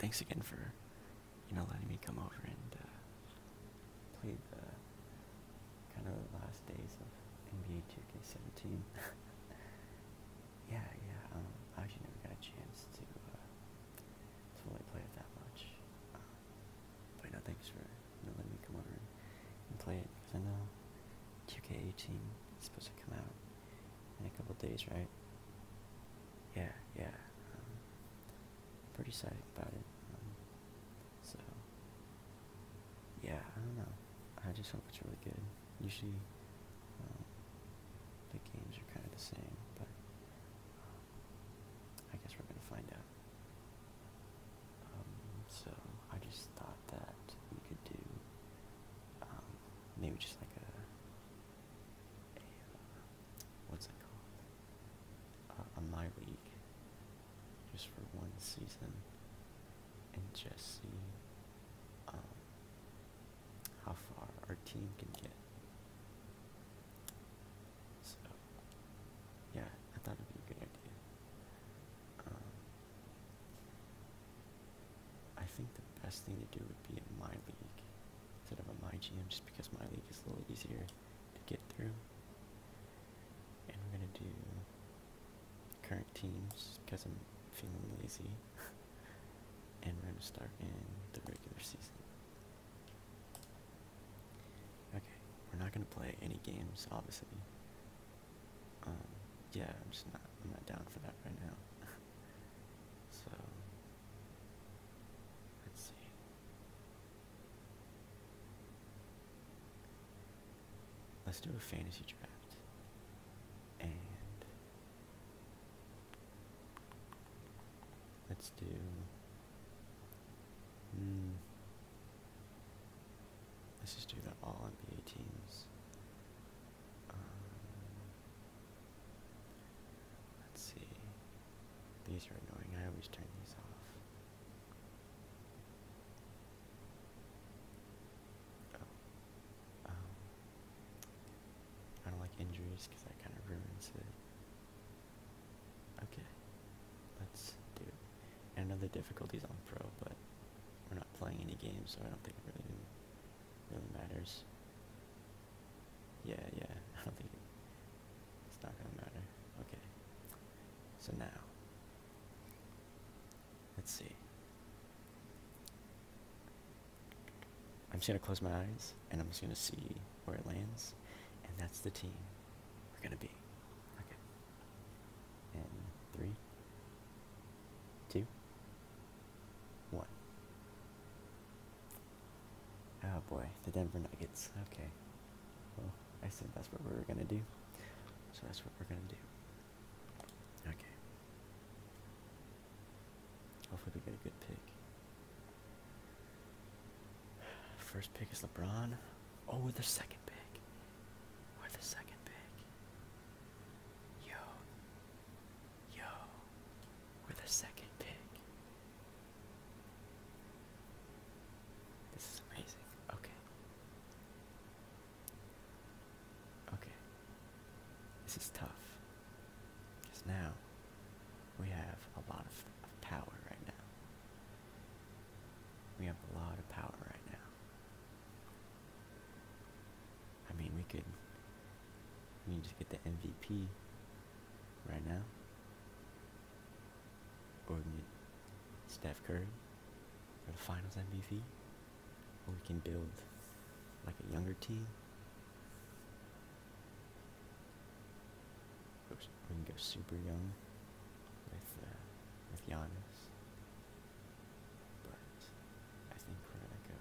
thanks again for, letting me come over and play the kind of last days of NBA 2K17. I actually never got a chance to really play it that much. But thanks for letting me come over and play it, because I know 2K18 is supposed to come out in a couple days, right? Yeah. Pretty excited about it. So, yeah, I don't know. I just hope it's really good. Usually, the games are kind of the same, but I guess we're gonna find out. So I just thought that we could do maybe just like a what's it called? A My League, just for one season, and just see how far our team can get. So, yeah, I thought it'd be a good idea. I think the best thing to do would be a My League instead of a My GM, just because My League is a little easier to get through. And we're gonna do current teams because I'm feeling lazy. And we're gonna start in the regular season. Okay, we're not gonna play any games, obviously. Yeah, I'm not down for that right now. So, let's see. Let's do a fantasy draft. And let's do let's just do the all NBA teams. Let's see. These are annoying. I always turn these off. I don't like injuries because that kind of ruins it. Okay, let's do it. And I know the difficulty's on pro, but we're not playing any games, so I don't think it really matters. Yeah, I don't think it's not gonna matter. Okay, so now, let's see. I'm just gonna close my eyes, and I'm just gonna see where it lands, and that's the team we're gonna be. Okay. And 3, 2, 1. Oh boy, the Denver Nuggets. Okay. Well, I said that's what we were gonna do, so that's what we're gonna do. Okay. Hopefully we get a good pick. First pick is LeBron. Oh, we're the second pick. We're the second pick. Yo. We're the second pick. This is amazing. Okay. This is tough. Because now we have a lot of power right now. We have a lot of power right now. I mean, we can just get the MVP right now. Or we can get Steph Curry for the finals MVP. Or we can build like a younger team. We can go super young with Giannis. But I think we're gonna go.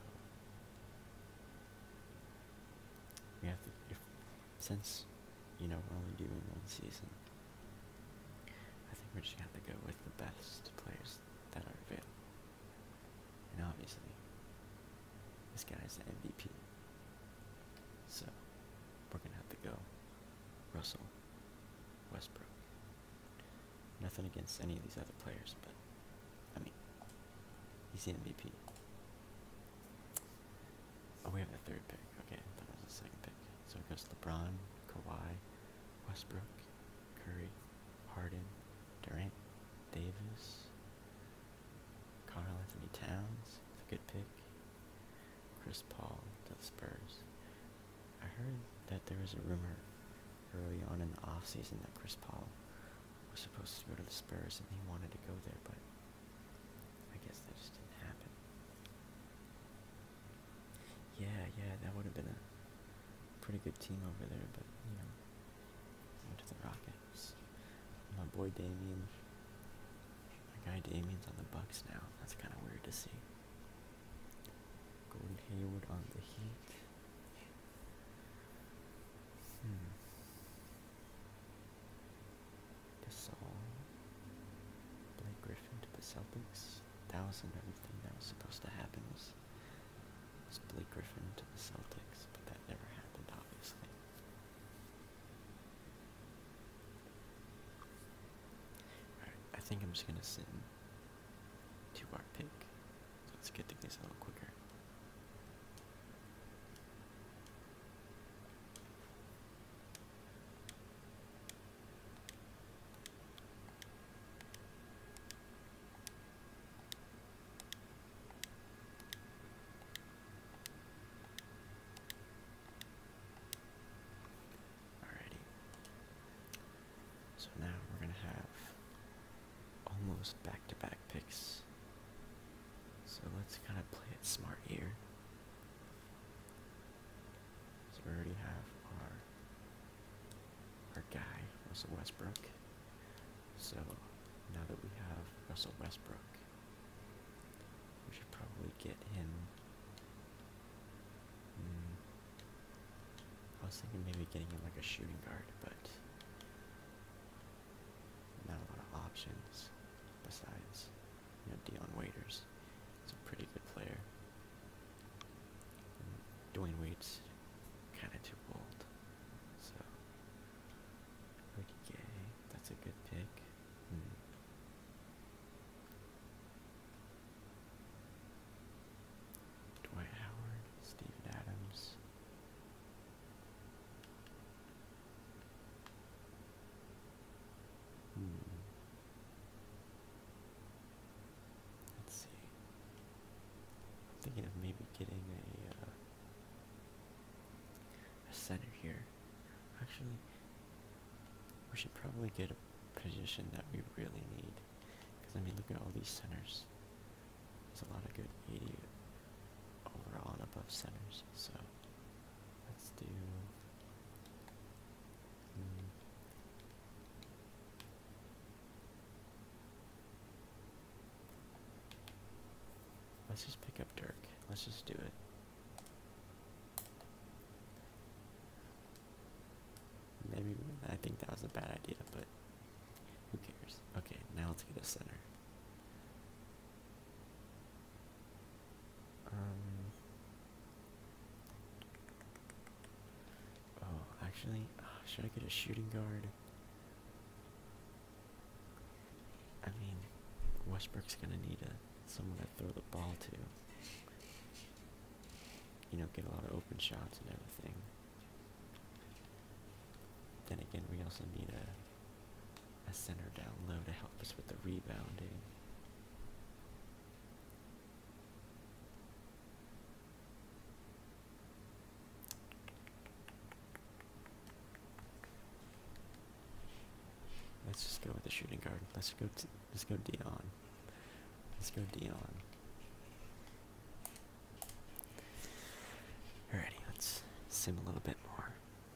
We have to, since we're only doing one season, I think we're just gonna have to go with the best players that are available. And obviously, this guy's the MVP. So we're gonna have to go Russell Westbrook. Nothing against any of these other players, but I mean, he's the MVP. Oh, we have the third pick. Okay, that was the second pick. So it goes LeBron, Kawhi, Westbrook, Curry, Harden, Durant, Davis, Carl Anthony good pick. Chris Paul to the Spurs. I heard that there was a rumor early on in the offseason that Chris Paul was supposed to go to the Spurs and he wanted to go there, but I guess that just didn't happen. Yeah, that would have been a pretty good team over there, but, you know, went to the Rockets. My boy Damian, my guy Damian's on the Bucks now. That's kind of weird to see. Gordon Hayward on the Heat. Gasol. Blake Griffin to the Celtics. That was another thing that was supposed to happen was Blake Griffin to the Celtics, but that never happened, obviously. Alright, I think I'm just gonna sit to our pick. So let's get through this a little quicker. So now we're going to have almost back-to-back picks. So let's kind of play it smart here. So we already have our guy, Russell Westbrook. So now that we have Russell Westbrook, we should probably get him. I was thinking maybe getting him like a shooting guard, but not a lot of options besides, Dion Waiters. He's a pretty good player. And Dwayne Wade's kind of too old, so Ricky Gay, that's a good pick. Dwight Howard, Steven Adams. Let's see. I'm thinking of maybe getting a center here. Actually, we should probably get a position that we really need. Because, look at all these centers. There's a lot of good 80 overall and above centers. So, let's do... let's just pick up Dirk. Let's just do it. Maybe, I think that was a bad idea, but who cares? Okay, now let's get a center. Actually, should I get a shooting guard? Westbrook's gonna need someone to throw the ball to. Get a lot of open shots and everything. Then again, we also need a center down low to help us with the rebounding. Let's just go with the shooting guard. Let's go Dion. Let's go Dion. Alrighty, let's sim a little bit more.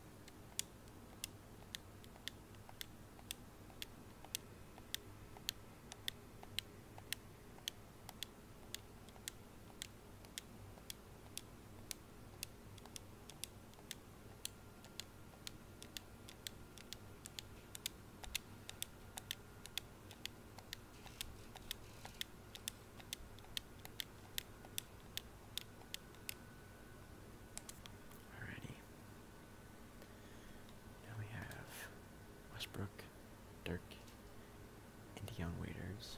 Westbrook, Dirk, and Dion Waiters.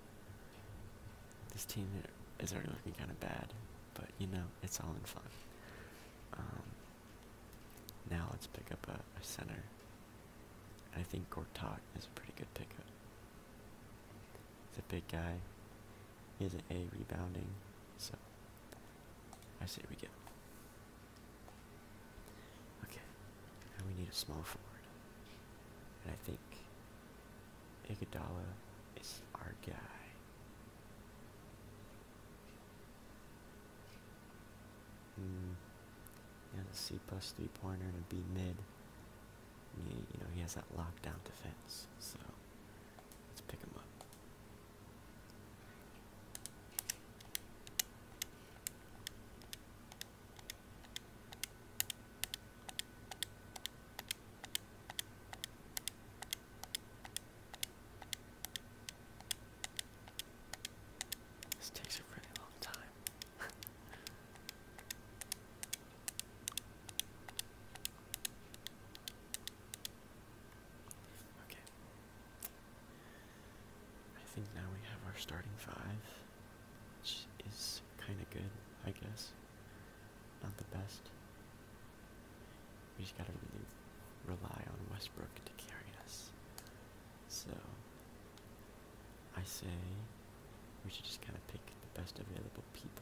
This team is already looking kind of bad, but it's all in fun. Now let's pick up a center. I think Gortat is a pretty good pickup. He's a big guy. He has an A rebounding, So, I say we go. Okay, now we need a small forward. And I think Iguodala is our guy. He has a C plus 3-pointer and a B mid. He has that lockdown defense. So let's pick him up. This takes a really long time. Okay. I think now we have our starting five, which is kind of good, I guess. Not the best. We just gotta really rely on Westbrook to carry us. So, I say we should just kind of pick the best available people.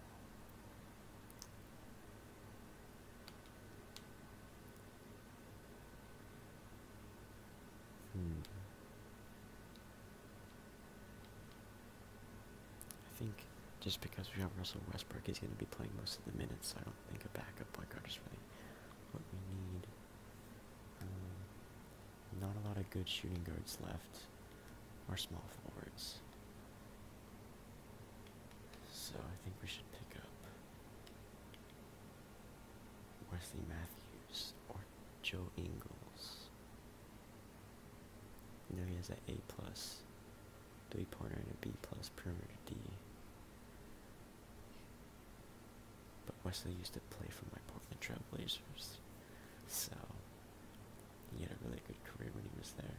I think just because we have Russell Westbrook, he's going to be playing most of the minutes. I don't think a backup point guard is really what we need. Not a lot of good shooting guards left, or small forwards. So I think we should pick up Wesley Matthews or Joe Ingles. He has an A plus 3-pointer and a B plus perimeter D. But Wesley used to play for my Portland Trail Blazers, so he had a really good career when he was there.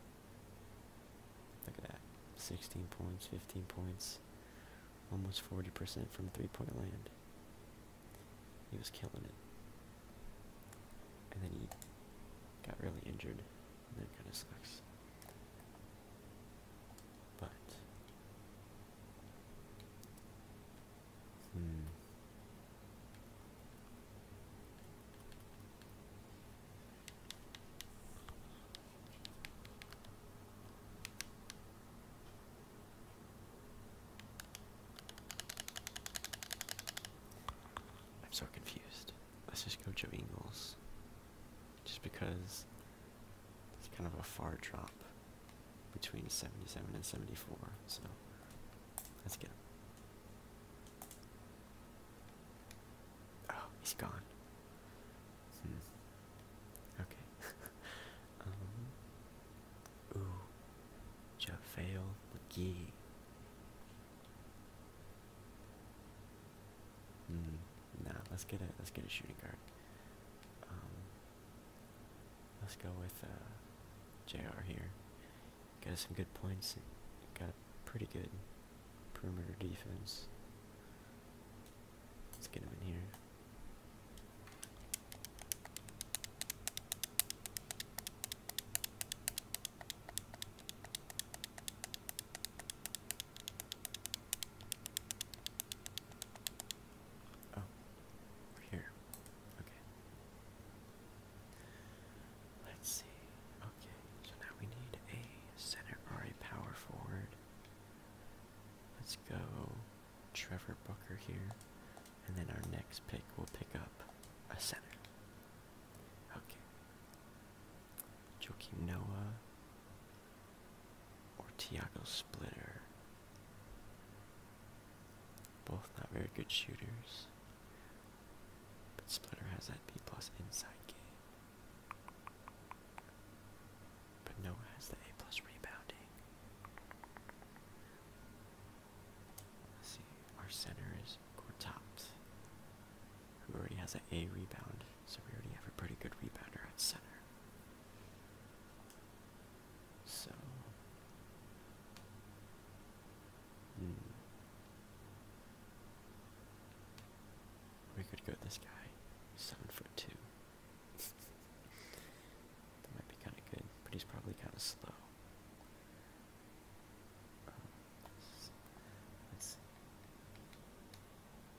Look at that, 16 points, 15 points, almost 40% from 3-point land. He was killing it. And then he got really injured, and that kind of sucks. But, I'm so confused. Let's just go Joe Ingles. Just because it's kind of a far drop between 77 and 74, so let's get him. Oh, he's gone. Okay. Ooh, JaVale McGee. Nah, let's get a shooting guard. Let's go with JR here. Got some good points. Got a pretty good perimeter defense. Let's get him in here. Oh, we're here. Okay. Let's see. Okay, so now we need a center or a power forward. Let's go Trevor Booker here. And then our next pick will pick up a center. Okay. Joakim Noah or Tiago Splitter. Both not very good shooters. But Splitter has that B plus inside game. But Noah has the A plus rebounding. Let's see. Our center is Gortat, who already has an A rebound, so we already have a pretty good rebounder at center. So, we could go this guy, 7'2". That might be kind of good, but he's probably kind of slow. Let's see.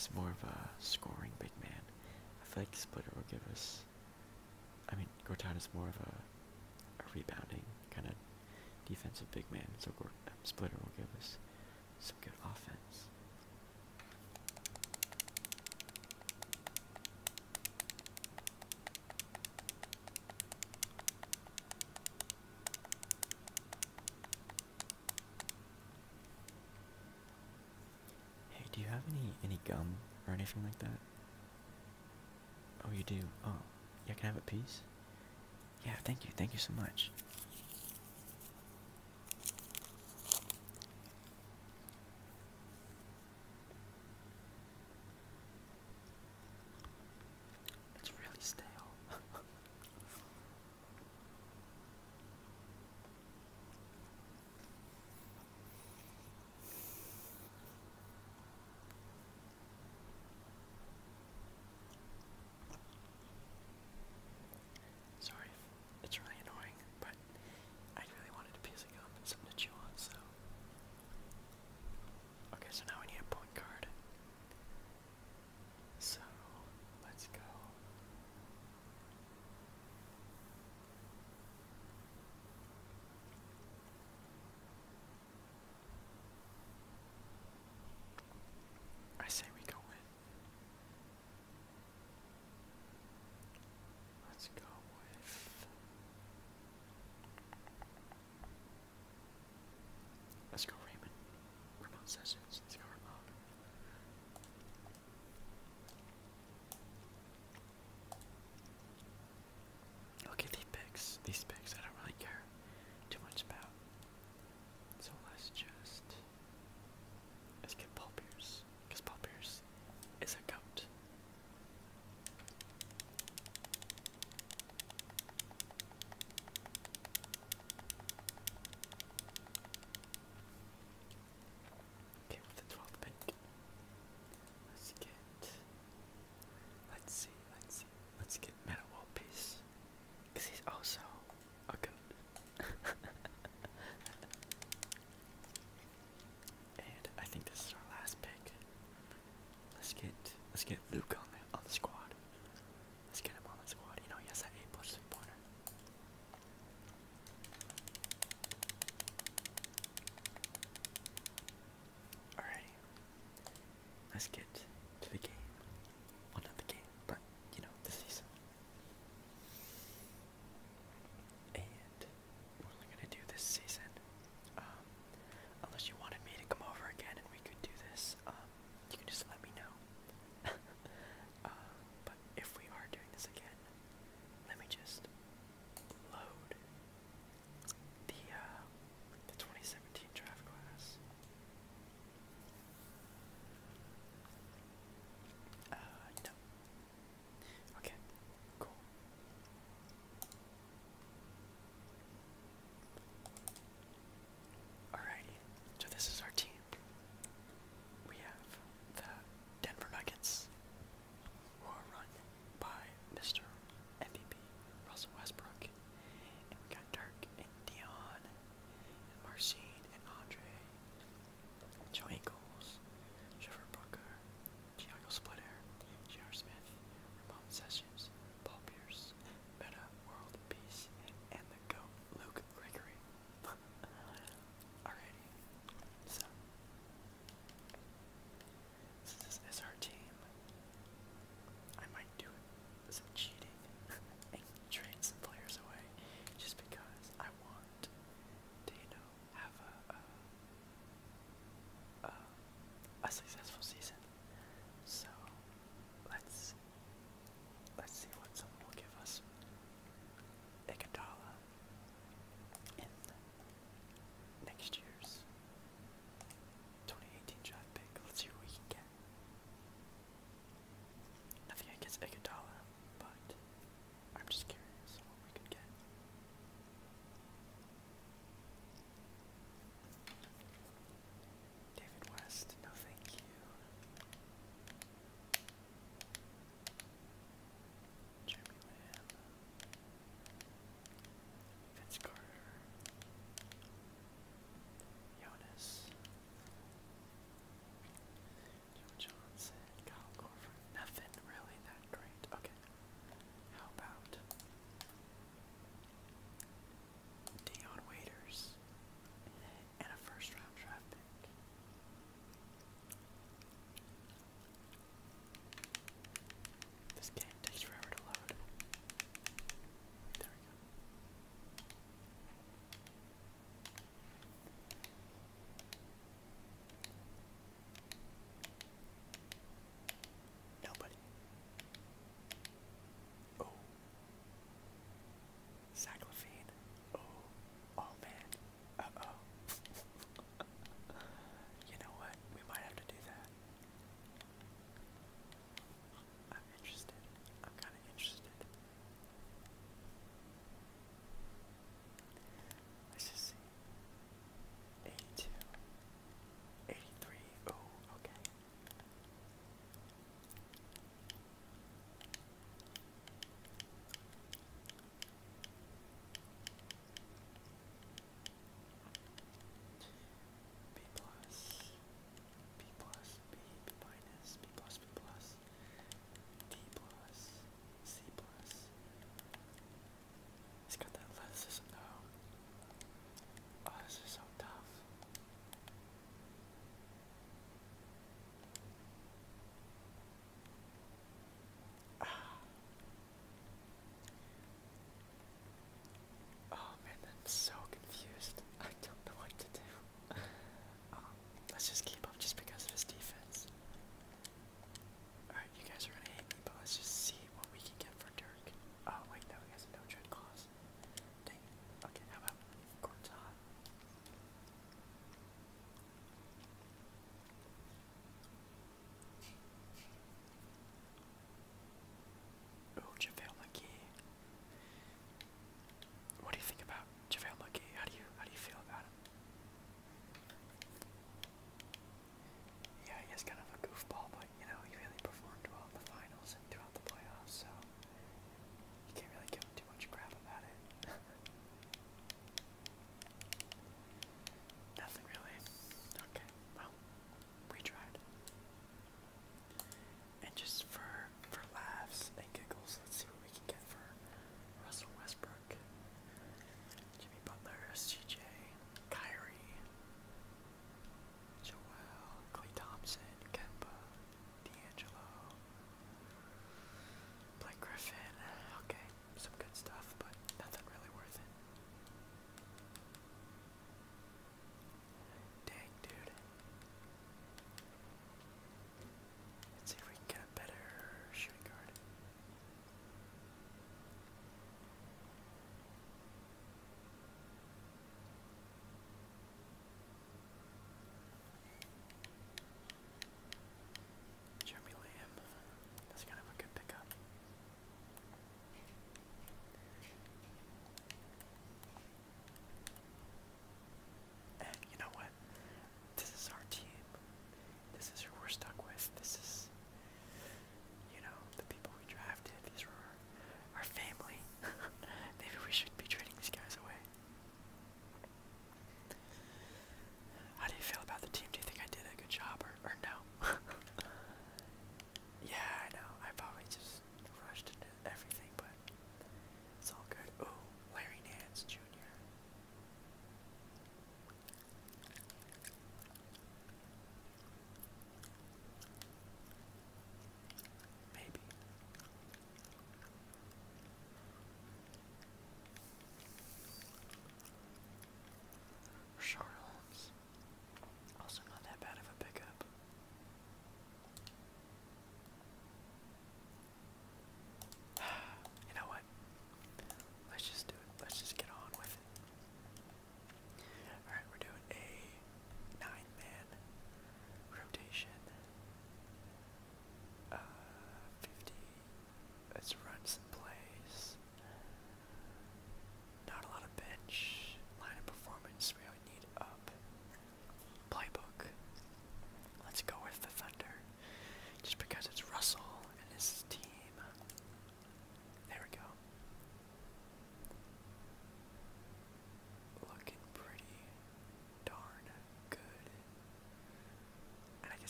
is more of a scoring big man. I feel like Splitter will give us. I mean, Gortat is more of a rebounding kind of defensive big man, so Splitter will give us some good offense. Hey, do you have any gum or anything like that? Oh, you do? Oh, yeah, can I have a piece? Yeah, thank you so much. It's really stale. Sorry, it's really annoying, but I really wanted a piece of gum and something to chew on, so. Okay, so now we need a point guard. So, let's go. I say we go with. Let's go with. Let's go Raymond. Ramon Sessions. Let's go Ramon. Look at these picks I don't really care too much about. So let's get Paul Pierce, because Paul Pierce is a goat. Okay,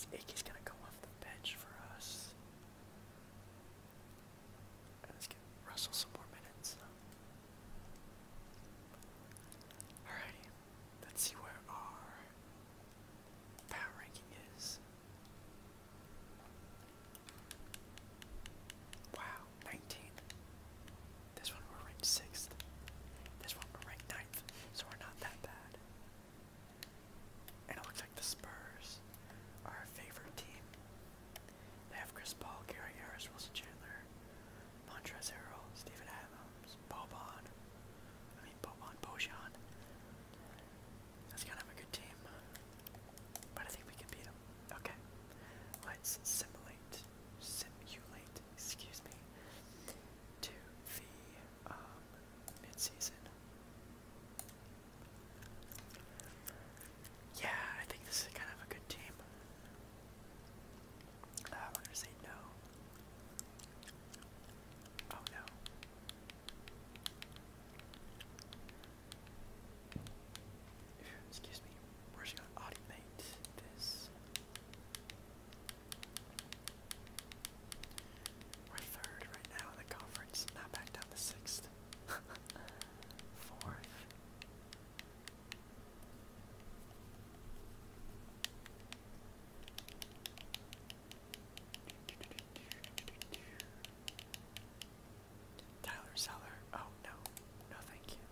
guess Iggy's gonna come off the bench for us. And let's get Russell some more minutes. Alrighty, let's see where our power ranking is. Wow, 19. This one we're ranked 6th. This one we're ranked 9th, so we're not that bad. And it looks like the Spurs are our favorite team. They have Chris Paul, Gary Harris, Wilson Chandler, Montrezl Harrell, Steven Adams, Bojan. That's kind of a good team, but I think we can beat them. Okay, let's simulate, excuse me, to the mid-season. Yeah, I think this is kind of a good team. We're gonna say no. Oh no. Excuse me. We're just gonna automate this. We're 3rd right now in the conference, not back down to 6th. 4th. Tyler Zeller. Oh no. No thank you.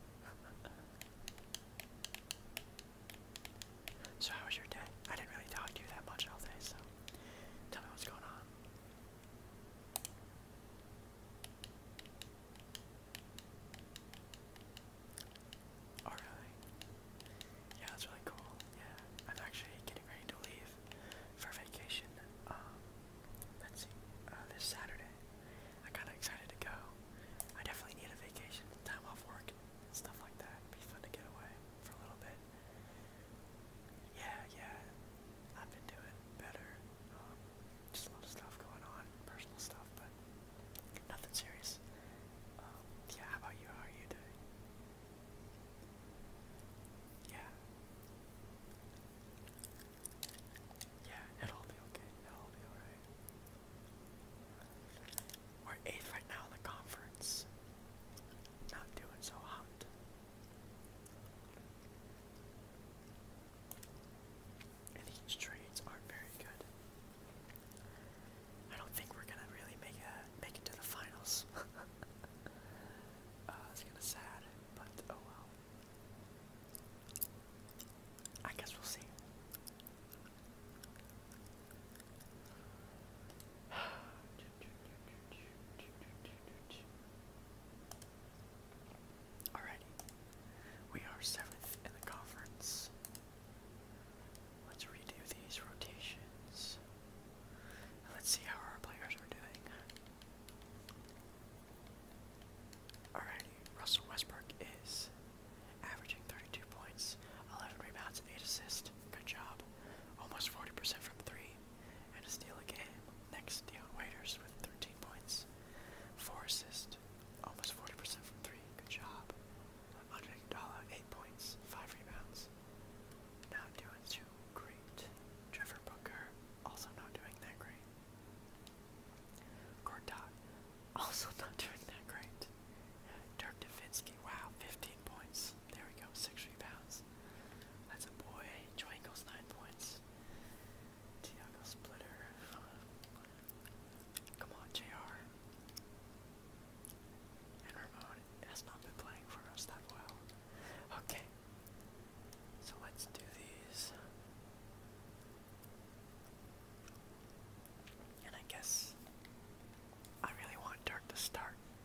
So how was your day? I didn't really talk to you that much all day, so tell me what's going on. Oh really? Yeah, that's really cool. Yeah, I'm actually getting ready to leave for vacation. Let's see, this Saturday. I'm kind of excited to go. I definitely need a vacation, time off work, and stuff like that. It'd be fun to get away for a little bit. Yeah, I've been doing better. Just a lot of stuff going on, personal stuff, but nothing serious. Yeah, how about you? How are you doing? Yeah. Yeah, it'll all be okay. It'll all be alright. We're 8th right now in the conference. Not doing so hot. And these trades aren't very good. I don't think we're gonna really make it to the finals. It's kinda sad, but oh well. I guess we'll see. Alrighty. We are 7th in the conference. Let's redo these rotations. And let's see how our players are doing. Alrighty, Russell Westbrook is averaging 32 points, 11 rebounds, 8 assists. Good job. Almost 40% from 3, and a steal a game. Next, Dion Waiters with 13 points, 4 assists, almost 40% from 3. Good job. Andre Iguodala, 8 points, 5 rebounds. Not doing too great. Trevor Booker, also not doing that great. Gortat, also not doing that great. Dirk Nowitzki, wow, 15 points. There we go, 6 rebounds. That's a boy. Joe Ingles, 9 points. Tiago Splitter. Come on, JR. And Ramon has not been playing for us that well. Okay. So let's do these. And I guess I really want Dirk to start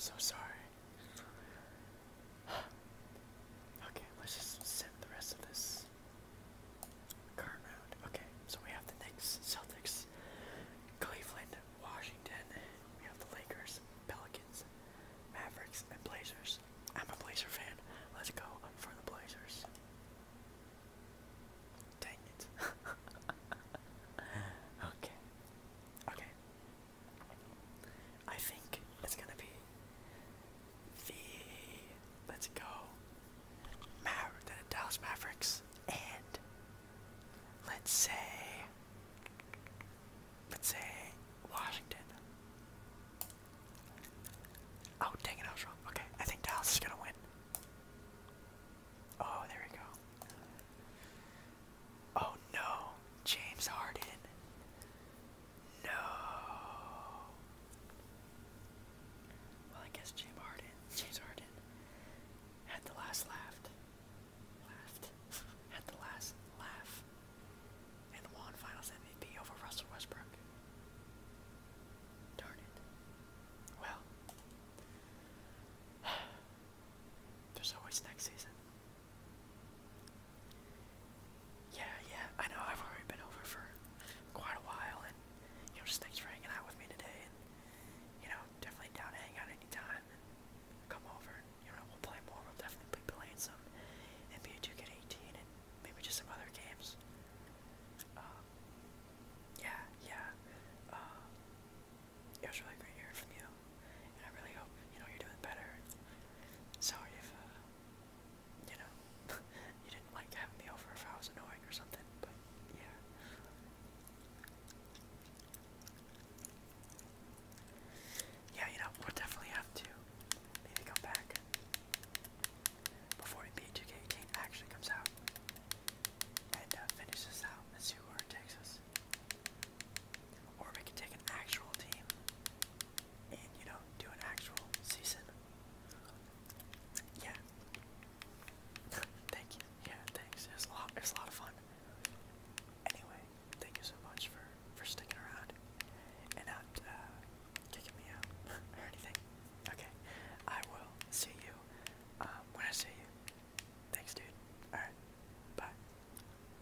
so sorry. Okay, let's just sip the rest of this current round. Okay, so we have the Knicks, Celtics, Cleveland, Washington. We have the Lakers, Pelicans, Mavericks, and Blazers. I'm a Blazer fan. Let's go for the Blazers. Dang it. Okay. Okay. I think it's gonna be the let's go the Dallas Mavericks and let's say Washington. Oh dang it,